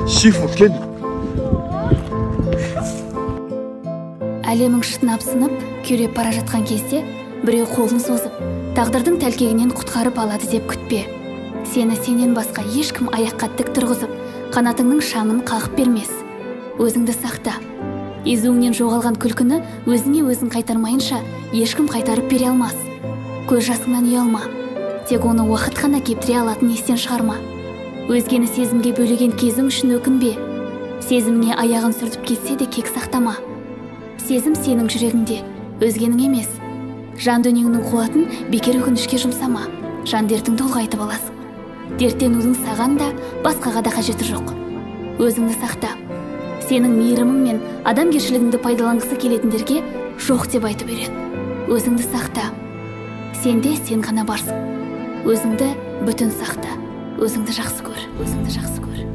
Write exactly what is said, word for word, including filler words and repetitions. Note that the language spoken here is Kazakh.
Шифу, кел. Әлемің шытынап-сынып, күйреп бара жатқан кезде, біреу қолын созып, тағдырдың тәлкегінен құтқарып алады деп күтпе. Сені сенен басқа ешкім аяққа тік тұрғызып, қанатыңның шаңын қағып бермес. Өзіңді сақта. Езуіңнен жоғалған күлкіні өзіңе өзің қайтармайынша ешкім қайтарып бере алмас. Көз жасыңнан ұялма. Тек оны уақыт қана кептіре алатын естен шығарма. Өзгені сезімге бөлеген кезің үшін өкінбе. Сезіміне аяғын сүртіп кетсе де кек сақтама. Сезім сенің жүрегіңде, өзгенің емес. Жан дүниеңнің қуатын бекер өкінішке жұмсама. Жан дертіңді ұлғайтып аласың. Дерттенудің саған да, басқаға да қажеті жоқ. Өзіңді сақта. Сенің мейірімің мен адамгершілігіңді пайдаланғысы келетіндерге жоқ деп айтып үйрен. Өзіңді сақта. Сенде сен ғана барсың. Өзіңді бүтін сақта. Өзіңді жақсы көр. Өзіңді жақсы көр.